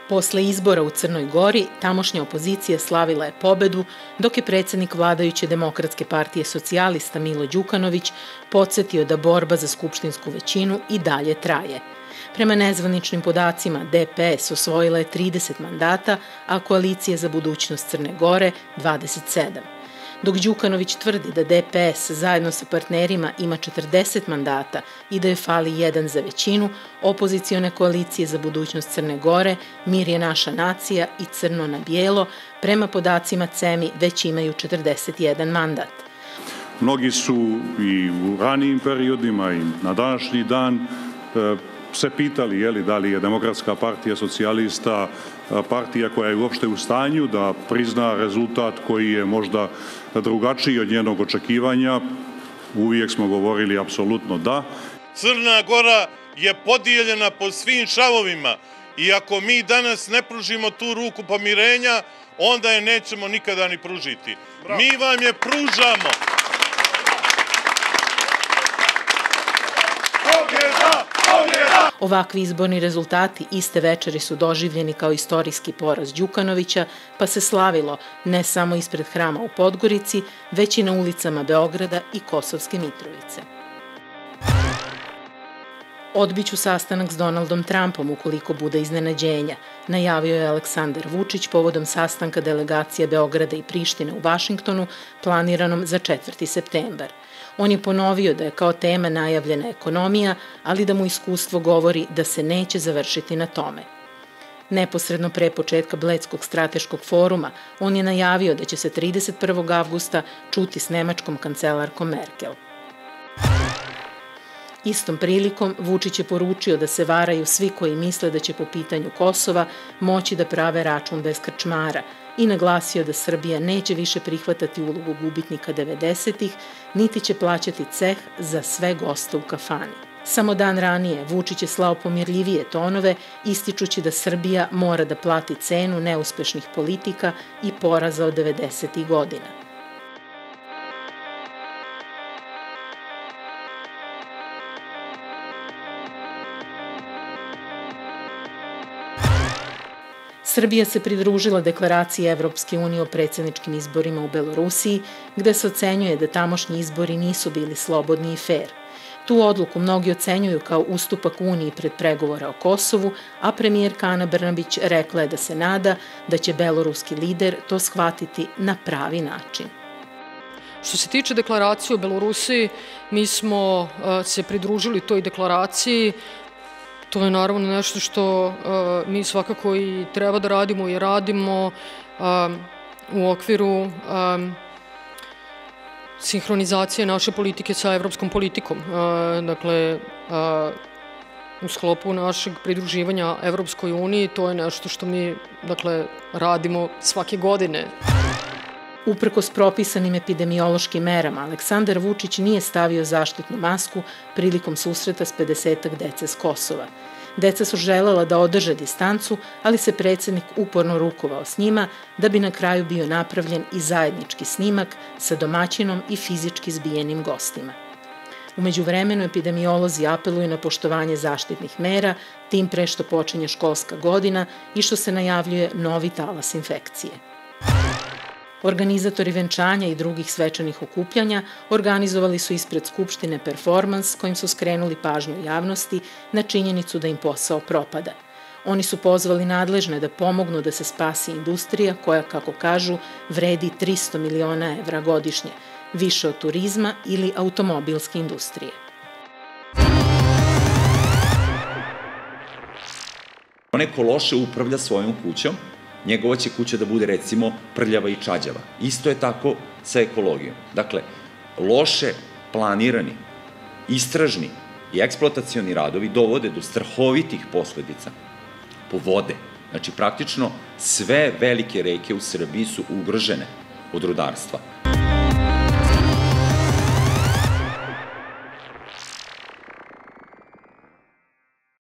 Posle izbora u Crnoj Gori, tamošnja opozicija slavila je pobedu, dok je predsednik vladajuće Demokratske partije socijalista Milo Đukanović podsjetio da borba za skupštinsku većinu i dalje traje. Prema nezvaničnim podacima, DPS osvojila je 30 mandata, a Koalicija za budućnost Crne Gore 27. Dok Đukanović tvrdi da DPS zajedno sa partnerima ima 40 mandata i da joj fali jedan za većinu, opozicione koalicije za budućnost Crne Gore, Mir je naša nacija i Crno na bijelo, prema podacima CEMI već imaju 41 mandat. Mnogi su i u ranijim periodima i na današnji dan se pitali da li je Demokratska partija socijalista partija koja je uopšte u stanju da prizna rezultat koji je možda drugačiji od njenog očekivanja. Uvijek smo govorili apsolutno da. Crna Gora je podijeljena po svim šavovima i ako mi danas ne pružimo tu ruku pomirenja, onda je nećemo nikada ni pružiti. Mi vam je pružamo. Ovakvi izborni rezultati iste večeri su doživljeni kao istorijski poraz Đukanovića, pa se slavilo ne samo ispred hrama u Podgorici, već i na ulicama Beograda i Kosovske Mitrovice. Odbiću sastanak s Donaldom Trumpom ukoliko bude iznenađenja, najavio je Aleksandar Vučić povodom sastanka delegacije Beograda i Prištine u Vašingtonu planiranom za 4. septembar. On je ponovio da je kao tema najavljena ekonomija, ali da mu iskustvo govori da se neće završiti na tome. Neposredno pre početka Bledskog strateškog foruma, on je najavio da će se 31. avgusta čuti s nemačkom kancelarkom Merkel. Istom prilikom Vučić je poručio da se varaju svi koji misle da će po pitanju Kosova moći da prave račun bez krčmara i naglasio da Srbija neće više prihvatati ulogu gubitnika 90-ih, niti će plaćati ceh za sve goste u kafani. Samo dan ranije Vučić je slao pomirljivije tonove, ističući da Srbija mora da plati cenu neuspešnih politika i poraza od 90-ih godina. Srbija se pridružila deklaraciji Evropske unije o predsjedničkim izborima u Belorusiji, gde se ocenjuje da tamošnji izbori nisu bili slobodni i fer. Tu odluku mnogi ocenjuju kao ustupak Uniji pred pregovora o Kosovu, a premijerka Ana Brnabić rekla je da se nada da će beloruski lider to shvatiti na pravi način. Što se tiče deklaracije o Belorusiji, mi smo se pridružili toj deklaraciji. To je naravno nešto što mi svakako i treba da radimo i radimo u okviru sinhronizacije naše politike sa evropskom politikom. Dakle, u sklopu našeg pridruživanja Evropskoj uniji, to je nešto što mi radimo svake godine. Uprkos propisanim epidemiološkim merama, Aleksandar Vučić nije stavio zaštitnu masku prilikom susreta s 50-ak dece s Kosova. Deca su želela da održe distancu, ali se predsednik uporno rukovao s njima da bi na kraju bio napravljen i zajednički snimak sa domaćinom i fizički zbijenim gostima. U međuvremenu epidemiolozi apeluju na poštovanje zaštitnih mera, tim pre što počinje školska godina i što se najavljuje novi talas infekcije. Organizatori venčanja i drugih svečanih okupljanja organizovali su ispred Skupštine performans kojim su skrenuli pažnju javnosti na činjenicu da im posao propada. Oni su pozvali nadležne da pomognu da se spasi industrija koja, kako kažu, vredi 300 miliona evra godišnje, više od turizma ili automobilske industrije. Onaj ko loše upravlja svojom kućom, njegova će kuća da bude, recimo, prljava i čađava. Isto je tako sa ekologijom. Dakle, loše planirani, istražni i eksploatacioni radovi dovode do strahovitih posledica po vode. Znači, praktično sve velike reke u Srbiji su ugrožene od rudarstva.